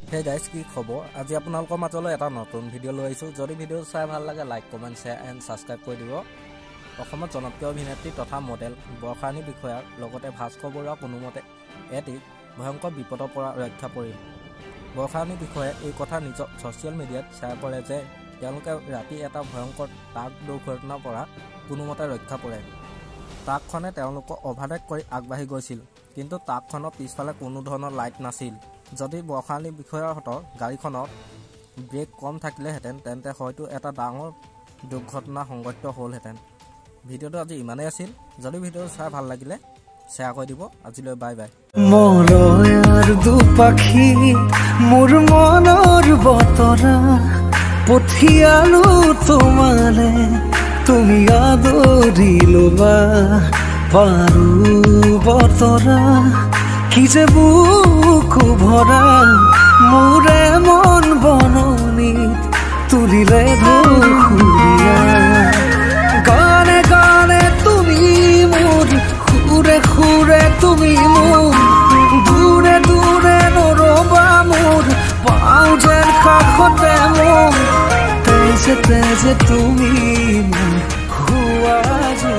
hey guys কি খবৰ আজি আপোনালোকৰ মাজলৈ এটা নতুন ভিডিঅ' লৈ আহিছোঁ যদি ভিডিঅ' চাই ভাল লাগে like comment share and subscribe কৰি দিব অসমত জনপ্ৰিয় অভিনেত্ৰী তথা মডেল বৰ্ষাৰাণী বিষয়াৰ লগতে ভাস্কৰ বৰুৱা কোনোমতে এটি ভয়ংকৰ বিপদৰ পৰা ৰক্ষা পৰিল বৰ্ষাৰাণী বিষয়াই এই কথা নিজৰ ছ'চিয়েল মিডিয়াত শ্বেয়াৰ কৰে যে তেওঁলোকে ৰাতি এটা ভয়ংকৰ ট্ৰাক দুৰ্ঘটনাৰ পৰা কোনোমতে ৰক্ষা পৰে ট্ৰাকখনে তেওঁলোকক অভাৰটেক কৰি আগবাঢ়ি গৈছিল কিন্তু ট্ৰাকখনৰ পিছফালে কোনো ধৰণৰ লাইট নাছিল যদি বৰ্ষাৰাণী বিষয়াৰ হাতৰ গাড়ীখনত ব্ৰেক কম থাকিলেহেঁতেন তেন্তে হয়তো এটা ডাঙৰ দুৰ্ঘটনা সংঘটিত হ'লহেঁতেন ভিডিঅ'টো আজি ইমানেই আছিল যদি ভিডিঅ'টো চাই ভাল লাগিলে শ্বেয়াৰ কৰি দিব আজিলৈ বাই বাই মৰয়াৰ দুপাখি মোৰ মনৰ বতৰা পঠিয়ালো তোমালে তুমি আদৰি ল'বা পাৰো বতৰা কি যে বুকু ভৰা মোৰে মন বননিত তুলিলে ধুৰীয়া গানে গানে তুমি মোৰ সুৰে সুৰে তুমি মোৰ দূৰে দূৰে নৰবা মোৰ পাওঁ যেন কাষতে মোৰ তেজে তেজে তুমি মোৰ হুৱা